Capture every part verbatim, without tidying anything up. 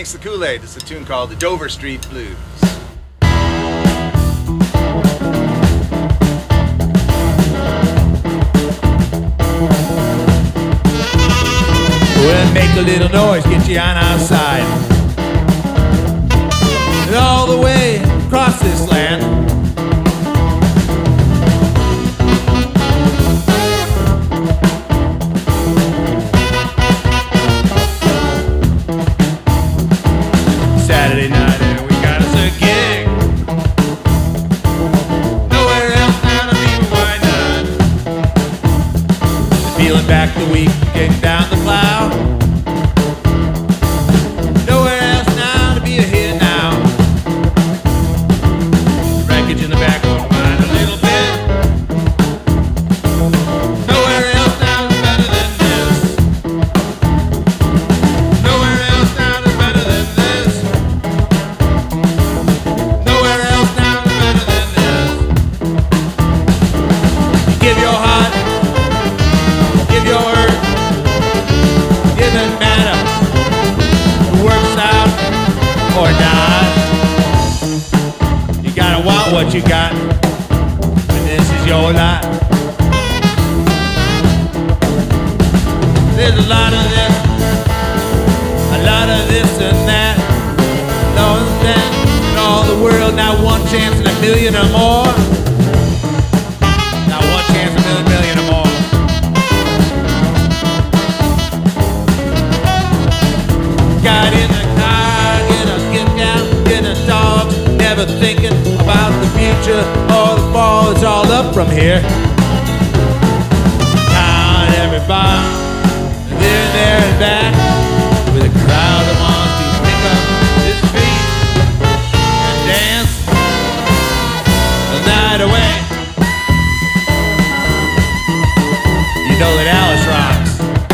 Drinks the Kool-Aid. It's a tune called the Dover Street Blues. Well, make a little noise, get you on our side. And all the way across this land, Saturday night and we got us a gig. Nowhere else now to be, why not? Feeling back the week, getting down the plow. Nowhere else now to be a hit now. Wreckage in the back, won't mind a little bit. Nowhere else now is better than this. Nowhere else now is better than this. Nowhere else now is better than this. You give your heart, give your earth. Doesn't matter, it works out or not. You gotta want what you got, and this is your lot. There's a lot of this, a lot of this and that, no and that, in all the world, not one chance in a million or more. Not one chance in a million, million or more. Got in the car, gonna get down, get a dog, never thinking about the future or the fall. It's all up from here. Town, every bar, there, there, and back, with a crowd that wants to pick up his feet and dance the night away. You know that Alice rocks.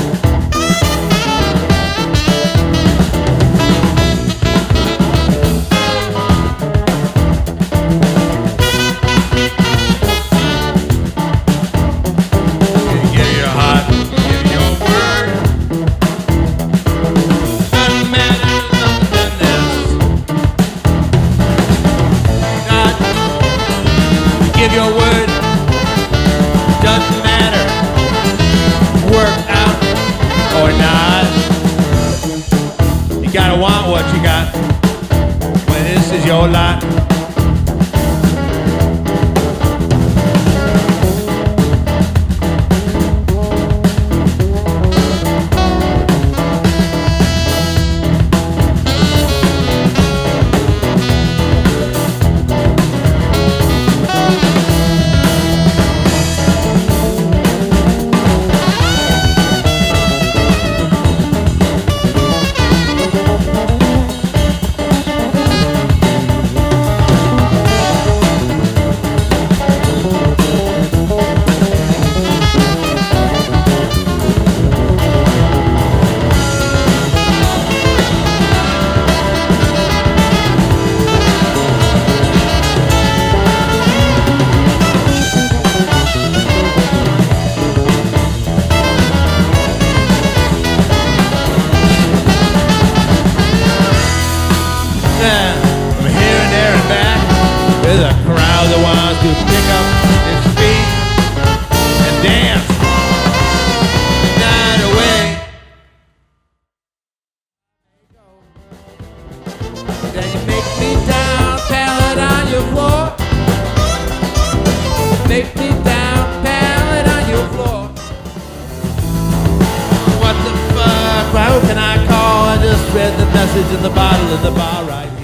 Give your word, doesn't matter, work out or not. You gotta want what you got when this is your lot. From here and there and back, there's a crowd that wants to pick up its feet and dance the night away. Then you make me down, pound on your floor. Make me down, pound on your floor. What the fuck? How can I call? I just read the message in the bottle of the bar right here.